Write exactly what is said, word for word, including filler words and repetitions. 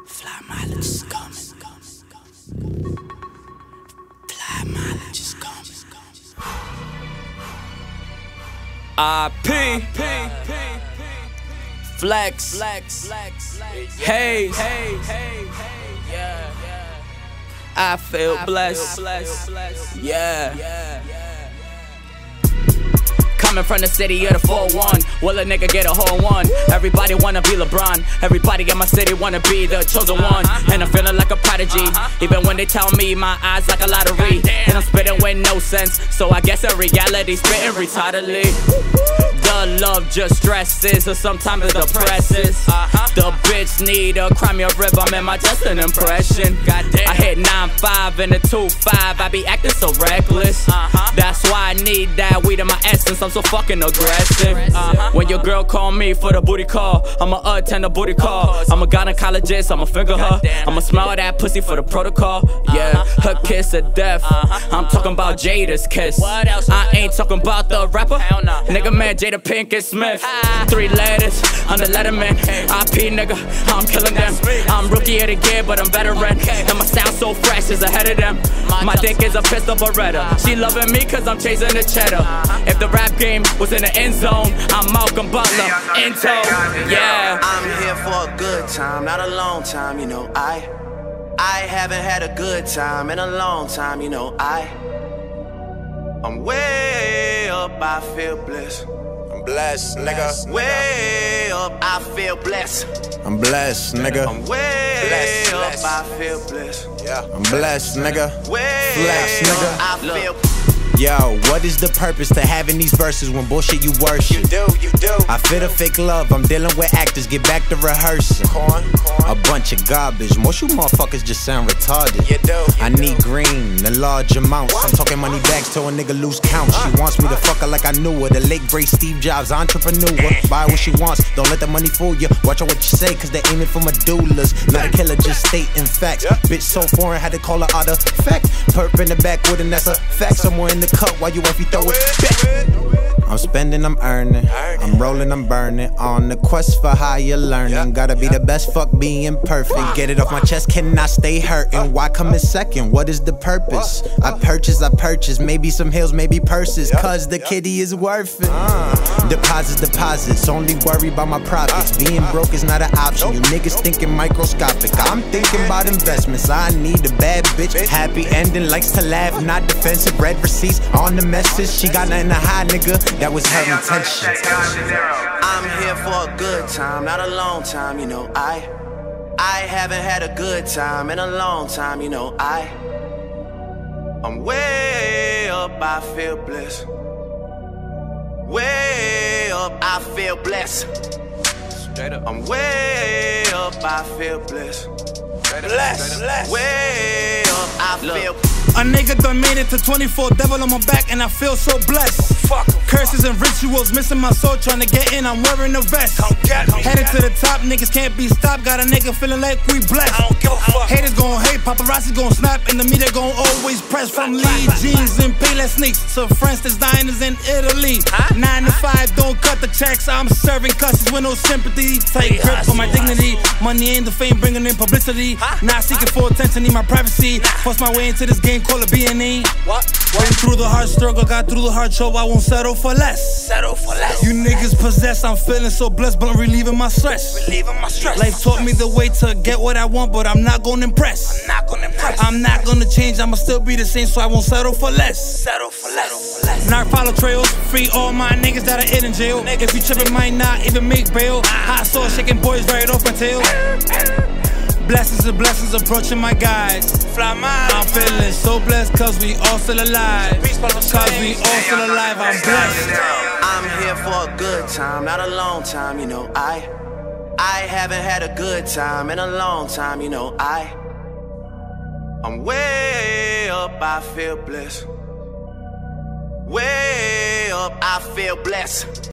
Fly mileage is coming. Fly mileage is coming. I P Flex Haze. I feel blessed. Yeah. Coming from the city of the four one, will a nigga get a whole one? Everybody wanna be LeBron, everybody in my city wanna be the chosen one. And I'm feeling like a prodigy, even when they tell me my eyes like a lottery. And I'm spitting with no sense, so I guess in reality spitting retardedly. The love just stresses, or sometimes it depresses. The bitch need a cry me a rib, I'm in my just an impression. I hit nine five and a two five, I be acting so reckless. That's why I need that weed in my essence, I'm so fucking aggressive. When your girl call me for the booty call, I'ma attend the booty call. I'm a gynecologist, I'ma finger her, I'ma smell that pussy for the protocol. Yeah, her kiss of death, I'm talking about Jada's kiss. I ain't talking about the rapper, nigga man Jada Pinkett Smith. Three letters on the Letterman. I P nigga, I'm killing them. I'm rookie of the year, but I'm veteran. And my sound so fresh is ahead of them. My dick is a pistol Beretta. She loving me cause I'm chasing the cheddar. If the rap game was in the end zone, I'm Malcolm Butler, Into, yeah. I'm here for a good time, not a long time, you know. I I haven't had a good time in a long time, you know. I I'm way up, I feel blessed. I'm blessed, nigga. Way up, I feel blessed. I'm blessed, nigga. I'm way Bless, up, bless. I feel blessed. Yeah. I'm blessed, nigga. Way Flex, nigga. up, I feel. Yo, what is the purpose to having these verses when bullshit you worship? You do, you do. I feel the fake love, I'm dealing with actors, get back to rehearsing. Corn, corn. A bunch of garbage, most you motherfuckers just sound retarded. You do, you I do. need green, in large amounts. I'm talking money bags till a nigga lose count. She wants me to fuck her like I knew her. The late great Steve Jobs, entrepreneur. Buy what she wants, don't let the money fool you. Watch out what you say, cause they aiming for medullas. Not a killer, just stating facts. Bitch so foreign, had to call her artifact. Perp in the backwood and that's a fact. Somewhere in the cut while you wifey throw it back. I'm spending, I'm earning. I'm rolling, I'm burning. On the quest for higher learning. Gotta be the best, fuck being perfect. Get it off my chest, cannot stay hurting. Why come in second? What is the purpose? I purchase, I purchase. Maybe some hills, maybe purses. Cause the kitty is worth it. Deposits, deposits. Only worry about my profits. Being broke is not an option. You niggas thinking microscopic. I'm thinking about investments. I need a bad bitch. Happy ending, likes to laugh, not defensive. Red receipts on the message. She got nothing to hide, nigga. That was her intention. I'm here for a good time, not a long time, you know. I I haven't had a good time in a long time, you know. I I'm way up, I feel blessed. Way up, I feel blessed. Straight up. I'm way up, I feel blessed. Bless, bless. Way up, I feel. A nigga done made it to twenty-four, devil on my back, and I feel so blessed. Fuck. Curses and rituals, missing my soul, trying to get in, I'm wearing a vest. Headed to the top, niggas can't be stopped, got a nigga feeling like we blessed. I don't give a fuck. Haters gon' hate, paparazzi gon' snap, and the media gon' always press. From lead jeans and payless sneaks to French designers in Italy. Nine to five, don't cut the checks, I'm serving customers with no sympathy. Take grip on my dignity, money ain't the fame, bringing in publicity. Not seeking for attention, need my privacy. Force my way into this game, call it B and E. What? Been through the hard struggle, got through the hard show, I won't settle for less. Settle for less. You niggas possessed, I'm feeling so blessed, but I'm relieving my stress. Relieving my stress. Life taught me the way to get what I want, but I'm not gonna impress. I'm not gonna impress. I'm not gonna change, I'ma still be the same, so I won't settle for less. Settle for less. For less. Now I follow trails, free all my niggas that are in jail. If you trippin', might not even make bail. Hot sauce, shaking boys right off my tail. Blessings and blessings approaching my guys. Fly mine. I'm feeling so blessed cause we all still alive. Cause we all still alive, I'm blessed. I'm here for a good time, not a long time, you know. I I haven't had a good time in a long time, you know. I I'm way up, I feel blessed. Way up, I feel blessed.